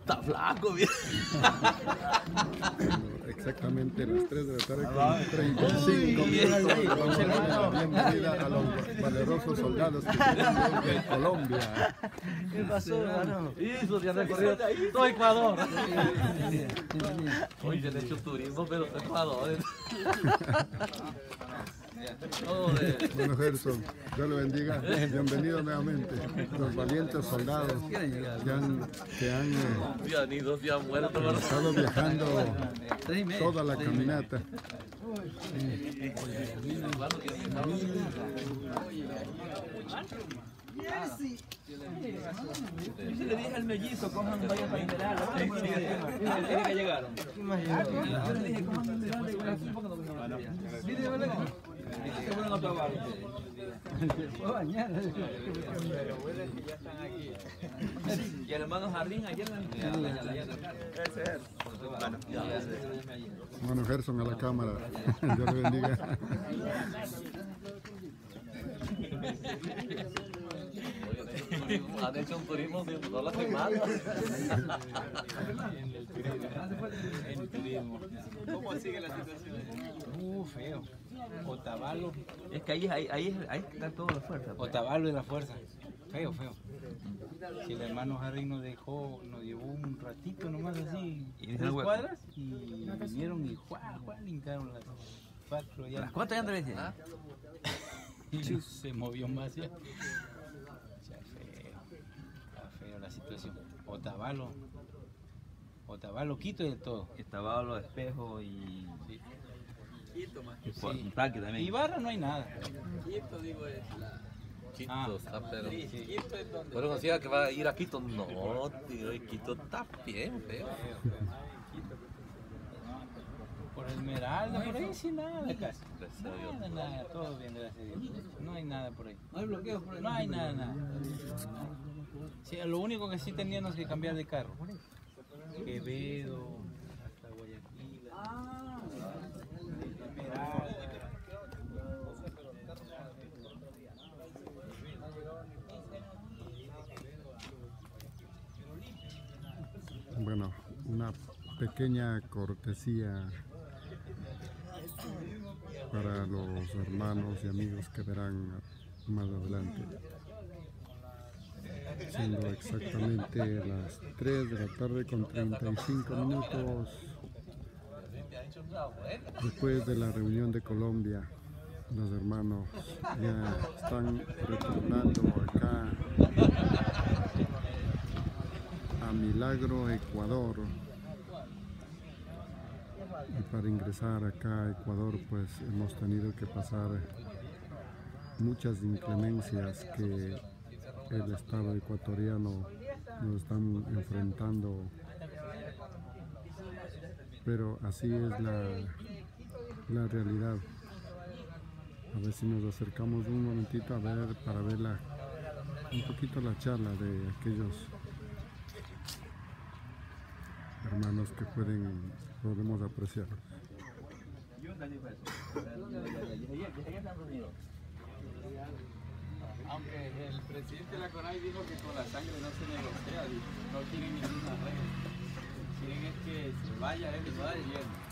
Está flaco, bien. Exactamente las 3 de la tarde con 35 minutos. Bienvenida a los valerosos soldados que vienen de Colombia. ¿Qué pasó, hermano? Eso, ya recorrido todo Ecuador. Hoy se le ha hecho turismo, pero todo Ecuador. Bueno, Gerson, Dios le bendiga. Bienvenido nuevamente. Los valientes soldados que han estado viajando toda la caminata. Yo se le dije al mellizo, cojan, vayan para Inderal. ¿Quién que llegaron? Yo le dije, cojan Inderal, se fueron a trabajar. Fue bañar. Y el hermano Jardín ayer Bueno, Gerson a la cámara. Dios le bendiga. Han hecho un turismo de toda la semana. En turismo. ¿Cómo sigue la situación? Feo. Otavalo. Es que ahí está toda la fuerza. Otavalo es la fuerza. Feo, feo. Si el hermano Harry nos llevó un ratito nomás así, 3 cuadras, y vinieron y linkaron las 4 ya. ¿Las cuántas ya andan de Y se movió más ya. Está feo la situación. Otavalo, Quito y de todo. Otavalo, Espejo y... Sí. Quito más. Y Parque también. Y Barra no hay nada. Quito, digo, es la... Quito está, pero... Sí. Quito es donde... Pero consiga que va a ir a Quito. No, tío, Quito está bien feo. Por Esmeralda, por ahí sí nada casi. Nada, todo bien, gracias a Dios. No hay nada por ahí. No hay bloqueos por ahí. No hay nada. Sí, lo único que sí teníamos que cambiar de carro. Quevedo, hasta Guayaquil. Esmeralda. Bueno, una pequeña cortesía para los hermanos y amigos que verán más adelante. Siendo exactamente las 3 de la tarde con 35 minutos después de la reunión de Colombia, los hermanos ya están retornando acá a Milagro, Ecuador. Y para ingresar acá a Ecuador pues hemos tenido que pasar muchas inclemencias que el Estado ecuatoriano nos están enfrentando, pero así es la realidad. A ver si nos acercamos un momentito para ver un poquito la charla de aquellos hermanos que podemos apreciar. Aunque el presidente de la CONAI dijo que con la sangre no se negocia, no quieren ninguna regla. Quieren es que se vaya él y vaya.